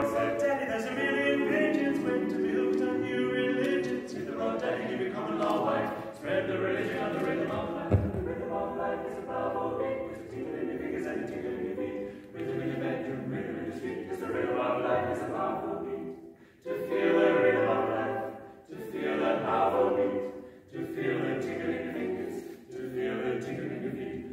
said Daddy, there's a million pigeons waiting to be hooked on new religions. Hit the road, Daddy, give your common law wife. Spread the religion on the rhythm of life. The rhythm of life is a bravo beat. With a tingle in your fingers and a tingle in your feet. Rhythm in your bedroom, rhythm in your street. Cause the rhythm of life is a powerful beat. To feel the rhythm of life. To feel the powerful beat. To feel the tingle in your fingers. To feel the tingle in your feet.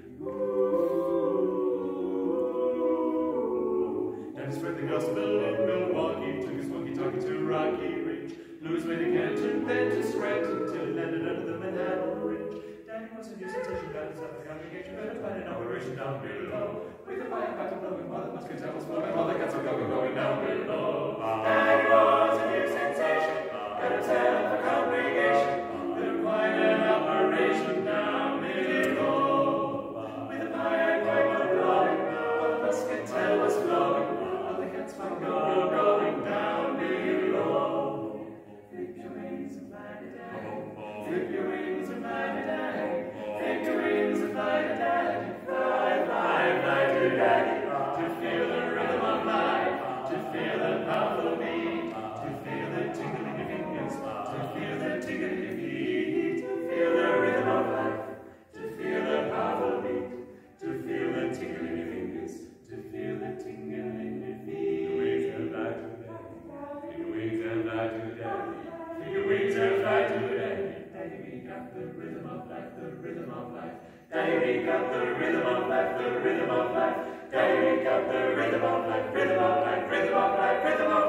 Daddy spread the gospel in Milwaukee. Took his walkie-talkie to Rocky Ridge. Blew his way to Canton, then to Scranton, till he landed under the Manhattan Bridge. Daddy was a new sensation, got himself a congregation, better find an operation down below. With a fire back to blowing, while the musket was flowing, while the cats were going down below. Daddy was a new sensation, got himself a congregation, better find an operation down below. With a fire back to blowing, while the musket was flowing, while the cats were going down below. Flip your wings and fly to daddy. Flip your wings and fly to daddy. Flip your wings and fly to daddy. Fly, fly, fly to daddy. To feel the rhythm of life. To feel the powerful beat. To feel the tingle in your fingers. To feel the tingle in your feet. To feel the rhythm of life. To feel the powerful beat. To feel the tingle in your fingers. To feel the tingle in your feet. Your wings and fly to daddy. Your wings and fly to daddy. Your wings and fly to daddy. Daddy, we got the rhythm of life, the rhythm of life. Daddy, we got the rhythm of life, the rhythm of life. Daddy, we got the rhythm of life, rhythm of life, rhythm of life, rhythm of life.